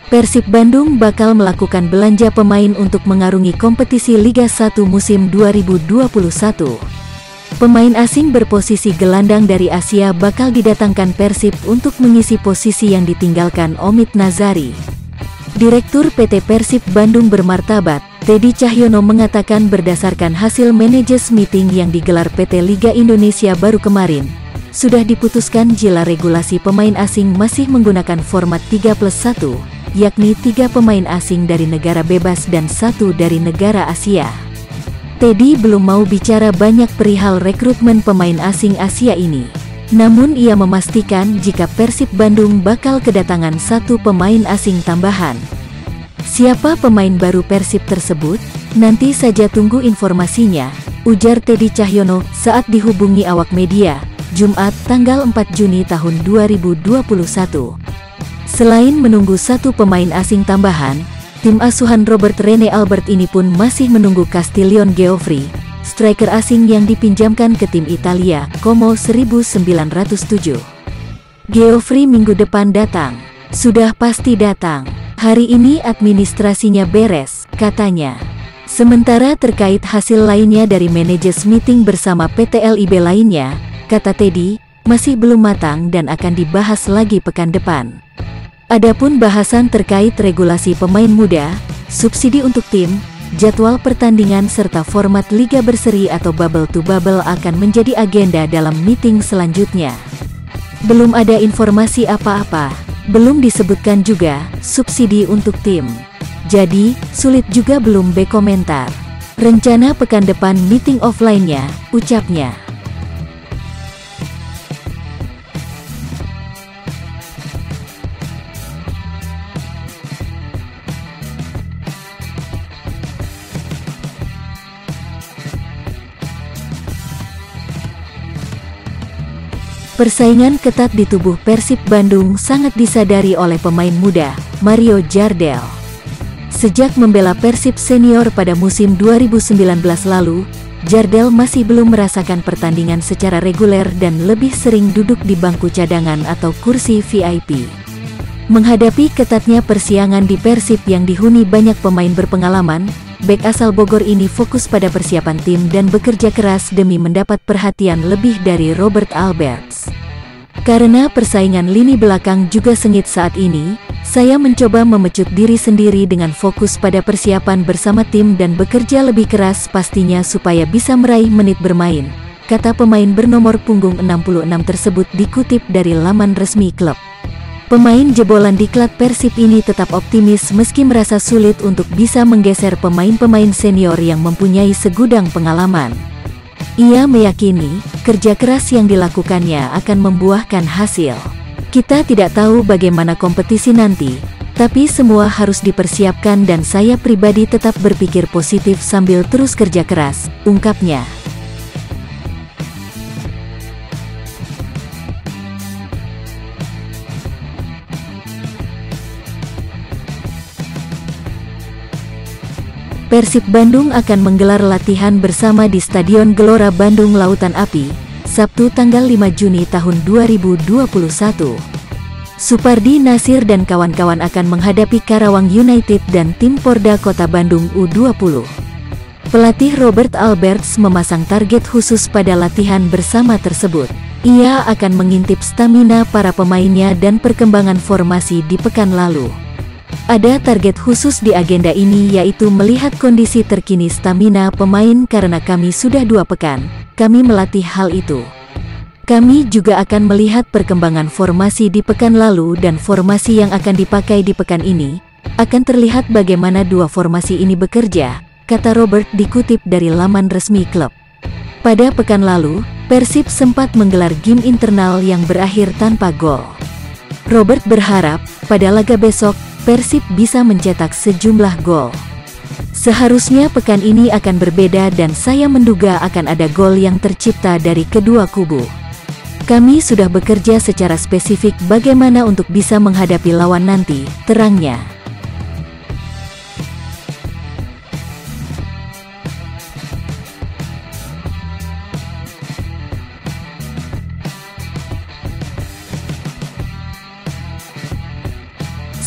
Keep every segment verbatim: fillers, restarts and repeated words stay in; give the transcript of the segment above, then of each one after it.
Persib Bandung bakal melakukan belanja pemain untuk mengarungi kompetisi Liga satu musim dua ribu dua puluh satu. Pemain asing berposisi gelandang dari Asia bakal didatangkan Persib untuk mengisi posisi yang ditinggalkan Omid Nazari. Direktur P T Persib Bandung bermartabat, Teddy Cahyono mengatakan berdasarkan hasil managers meeting yang digelar P T Liga Indonesia baru kemarin, sudah diputuskan jika regulasi pemain asing masih menggunakan format tiga plus satu, yakni tiga pemain asing dari negara bebas dan satu dari negara Asia. Teddy belum mau bicara banyak perihal rekrutmen pemain asing Asia ini. Namun ia memastikan jika Persib Bandung bakal kedatangan satu pemain asing tambahan. Siapa pemain baru Persib tersebut? Nanti saja tunggu informasinya, ujar Teddy Cahyono saat dihubungi awak media, Jumat tanggal empat Juni tahun dua ribu dua puluh satu. Selain menunggu satu pemain asing tambahan, tim asuhan Robert Rene Albert ini pun masih menunggu Castillon Geoffrey, striker asing yang dipinjamkan ke tim Italia, Como seribu sembilan ratus tujuh. Geoffrey minggu depan datang. Sudah pasti datang. Hari ini administrasinya beres, katanya. Sementara terkait hasil lainnya dari managers meeting bersama P T L I B lainnya, kata Teddy, masih belum matang dan akan dibahas lagi pekan depan. Adapun bahasan terkait regulasi pemain muda, subsidi untuk tim, jadwal pertandingan serta format liga berseri atau bubble to bubble akan menjadi agenda dalam meeting selanjutnya. Belum ada informasi apa-apa, belum disebutkan juga subsidi untuk tim. Jadi, sulit juga belum berkomentar. Rencana pekan depan meeting offline-nya, ucapnya. Persaingan ketat di tubuh Persib Bandung sangat disadari oleh pemain muda, Mario Jardel. Sejak membela Persib senior pada musim dua ribu sembilan belas lalu, Jardel masih belum merasakan pertandingan secara reguler dan lebih sering duduk di bangku cadangan atau kursi V I P. Menghadapi ketatnya persiangan di Persib yang dihuni banyak pemain berpengalaman, bek asal Bogor ini fokus pada persiapan tim dan bekerja keras demi mendapat perhatian lebih dari Robert Alberts. Karena persaingan lini belakang juga sengit saat ini, saya mencoba memecut diri sendiri dengan fokus pada persiapan bersama tim dan bekerja lebih keras pastinya supaya bisa meraih menit bermain, kata pemain bernomor punggung enam puluh enam tersebut dikutip dari laman resmi klub. Pemain jebolan diklat Persib ini tetap optimis meski merasa sulit untuk bisa menggeser pemain-pemain senior yang mempunyai segudang pengalaman. Ia meyakini, kerja keras yang dilakukannya akan membuahkan hasil. Kita tidak tahu bagaimana kompetisi nanti, tapi semua harus dipersiapkan dan saya pribadi tetap berpikir positif sambil terus kerja keras, ungkapnya. Persib Bandung akan menggelar latihan bersama di Stadion Gelora Bandung Lautan Api, Sabtu tanggal lima Juni tahun dua ribu dua puluh satu. Supardi Nasir dan kawan-kawan akan menghadapi Karawang United dan tim Porda Kota Bandung U dua puluh. Pelatih Robert Alberts memasang target khusus pada latihan bersama tersebut. Ia akan mengintip stamina para pemainnya dan perkembangan formasi di pekan lalu. Ada target khusus di agenda ini yaitu melihat kondisi terkini stamina pemain karena kami sudah dua pekan, kami melatih hal itu. Kami juga akan melihat perkembangan formasi di pekan lalu dan formasi yang akan dipakai di pekan ini, akan terlihat bagaimana dua formasi ini bekerja, kata Robert dikutip dari laman resmi klub. Pada pekan lalu, Persib sempat menggelar game internal yang berakhir tanpa gol. Robert berharap, pada laga besok, Persib bisa mencetak sejumlah gol. Seharusnya pekan ini akan berbeda dan saya menduga akan ada gol yang tercipta dari kedua kubu. Kami sudah bekerja secara spesifik bagaimana untuk bisa menghadapi lawan nanti, terangnya.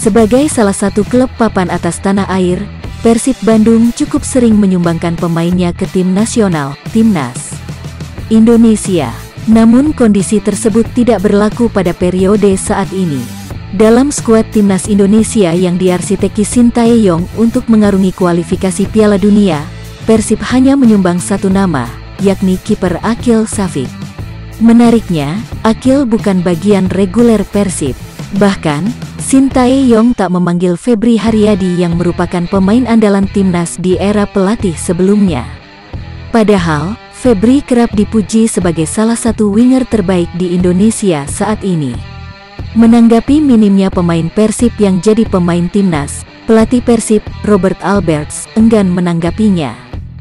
Sebagai salah satu klub papan atas tanah air, Persib Bandung cukup sering menyumbangkan pemainnya ke tim nasional, Timnas Indonesia. Namun kondisi tersebut tidak berlaku pada periode saat ini. Dalam skuad Timnas Indonesia yang diarsiteki Sintayong untuk mengarungi kualifikasi Piala Dunia, Persib hanya menyumbang satu nama, yakni kiper Akil Safik. Menariknya, Akil bukan bagian reguler Persib. Bahkan, Sintayong tak memanggil Febri Haryadi yang merupakan pemain andalan timnas di era pelatih sebelumnya. Padahal, Febri kerap dipuji sebagai salah satu winger terbaik di Indonesia saat ini. Menanggapi minimnya pemain Persib yang jadi pemain timnas, pelatih Persib, Robert Alberts, enggan menanggapinya.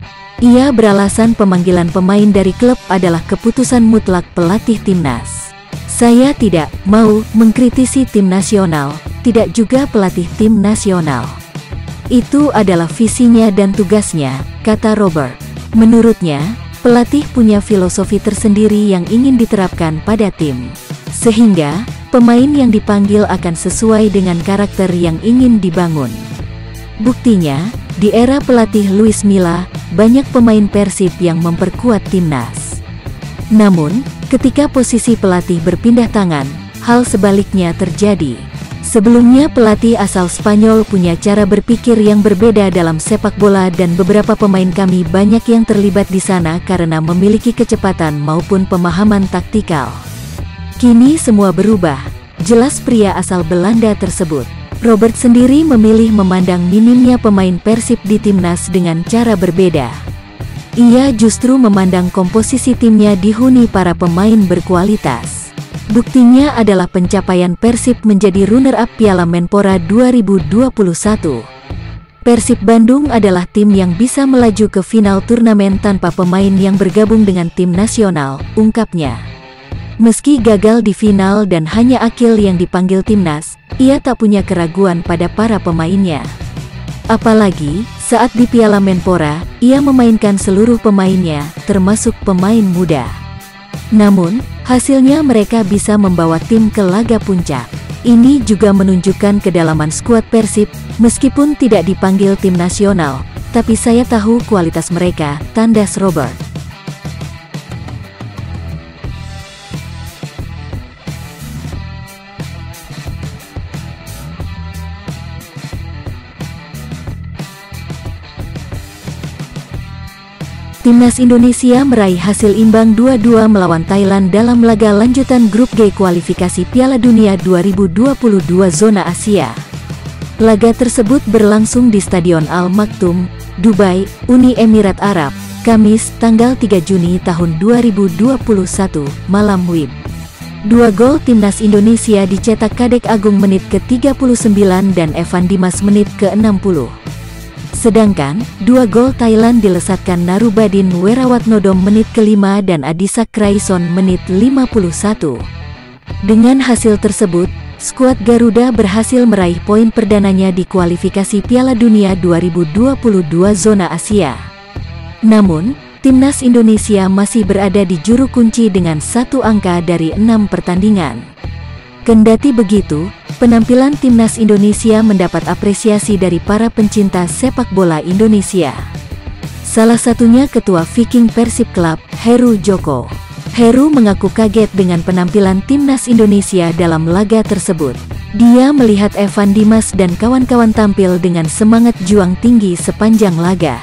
Ia beralasan pemanggilan pemain dari klub adalah keputusan mutlak pelatih timnas. Saya tidak mau mengkritisi tim nasional, tidak juga pelatih tim nasional. Itu adalah visinya dan tugasnya, kata Robert. Menurutnya, pelatih punya filosofi tersendiri yang ingin diterapkan pada tim. Sehingga, pemain yang dipanggil akan sesuai dengan karakter yang ingin dibangun. Buktinya, di era pelatih Luis Milla, banyak pemain Persib yang memperkuat timnas. Namun, ketika posisi pelatih berpindah tangan, hal sebaliknya terjadi. Sebelumnya pelatih asal Spanyol punya cara berpikir yang berbeda dalam sepak bola dan beberapa pemain kami banyak yang terlibat di sana karena memiliki kecepatan maupun pemahaman taktikal. Kini semua berubah, jelas pria asal Belanda tersebut. Robert sendiri memilih memandang minimnya pemain Persib di timnas dengan cara berbeda. Ia justru memandang komposisi timnya dihuni para pemain berkualitas. Buktinya adalah pencapaian Persib menjadi runner-up Piala Menpora dua ribu dua puluh satu. Persib Bandung adalah tim yang bisa melaju ke final turnamen tanpa pemain yang bergabung dengan tim nasional, ungkapnya. Meski gagal di final dan hanya Akil yang dipanggil timnas, ia tak punya keraguan pada para pemainnya. Apalagi, saat di Piala Menpora, ia memainkan seluruh pemainnya, termasuk pemain muda. Namun, hasilnya mereka bisa membawa tim ke laga puncak. Ini juga menunjukkan kedalaman skuad Persib, meskipun tidak dipanggil tim nasional, tapi saya tahu kualitas mereka, tandas Robert. Timnas Indonesia meraih hasil imbang dua dua melawan Thailand dalam laga lanjutan grup G kualifikasi Piala Dunia dua ribu dua puluh dua zona Asia. Laga tersebut berlangsung di Stadion Al Maktoum, Dubai, Uni Emirat Arab, Kamis, tanggal tiga Juni tahun dua ribu dua puluh satu, malam W I B. Dua gol Timnas Indonesia dicetak Kadek Agung menit ke tiga puluh sembilan dan Evan Dimas menit ke enam puluh. Sedangkan, dua gol Thailand dilesatkan Narubadin Werawatnodom menit kelima dan Adisak Kraison menit lima puluh satu. Dengan hasil tersebut, skuad Garuda berhasil meraih poin perdananya di kualifikasi Piala Dunia dua ribu dua puluh dua zona Asia. Namun, Timnas Indonesia masih berada di juru kunci dengan satu angka dari enam pertandingan. Kendati begitu, penampilan Timnas Indonesia mendapat apresiasi dari para pencinta sepak bola Indonesia. Salah satunya Ketua Viking Persib Club, Heru Joko. Heru mengaku kaget dengan penampilan Timnas Indonesia dalam laga tersebut. Dia melihat Evan Dimas dan kawan-kawan tampil dengan semangat juang tinggi sepanjang laga.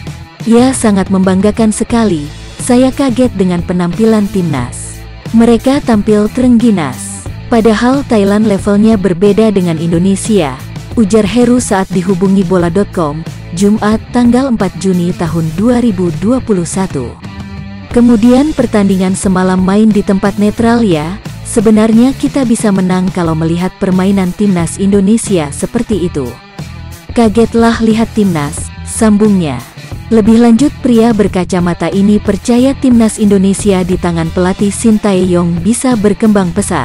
Ya, sangat membanggakan sekali, saya kaget dengan penampilan Timnas. Mereka tampil terengginas. Padahal Thailand levelnya berbeda dengan Indonesia, ujar Heru saat dihubungi bola titik com, Jumat tanggal empat Juni tahun dua ribu dua puluh satu. Kemudian pertandingan semalam main di tempat netral ya, sebenarnya kita bisa menang kalau melihat permainan Timnas Indonesia seperti itu. Kagetlah lihat Timnas, sambungnya. Lebih lanjut, pria berkacamata ini percaya Timnas Indonesia di tangan pelatih Sintayong bisa berkembang pesat.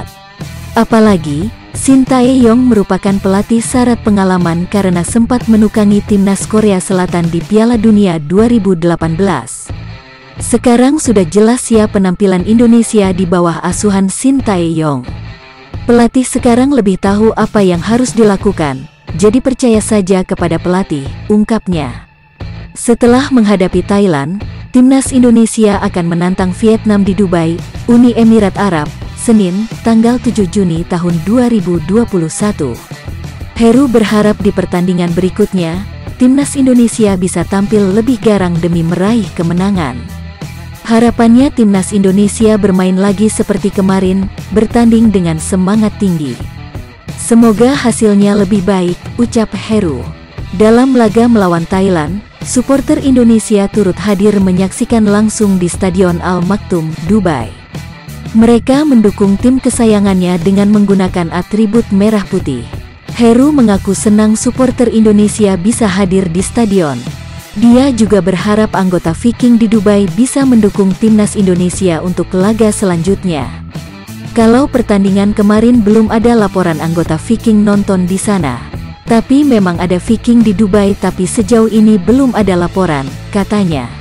Apalagi, Sintayong merupakan pelatih syarat pengalaman karena sempat menukangi Timnas Korea Selatan di Piala Dunia dua ribu delapan belas. Sekarang sudah jelas ya penampilan Indonesia di bawah asuhan Sintayong. Pelatih sekarang lebih tahu apa yang harus dilakukan, jadi percaya saja kepada pelatih, ungkapnya. Setelah menghadapi Thailand, timnas Indonesia akan menantang Vietnam di Dubai, Uni Emirat Arab, Senin, tanggal tujuh Juni tahun dua ribu dua puluh satu. Heru berharap di pertandingan berikutnya, timnas Indonesia bisa tampil lebih garang demi meraih kemenangan. Harapannya timnas Indonesia bermain lagi seperti kemarin, bertanding dengan semangat tinggi. Semoga hasilnya lebih baik, ucap Heru. Dalam laga melawan Thailand, supporter Indonesia turut hadir menyaksikan langsung di Stadion Al Maktoum, Dubai. Mereka mendukung tim kesayangannya dengan menggunakan atribut merah putih. Heru mengaku senang supporter Indonesia bisa hadir di stadion. Dia juga berharap anggota Viking di Dubai bisa mendukung timnas Indonesia untuk laga selanjutnya. Kalau pertandingan kemarin belum ada laporan anggota Viking nonton di sana. Tapi memang ada Viking di Dubai tapi sejauh ini belum ada laporan, katanya.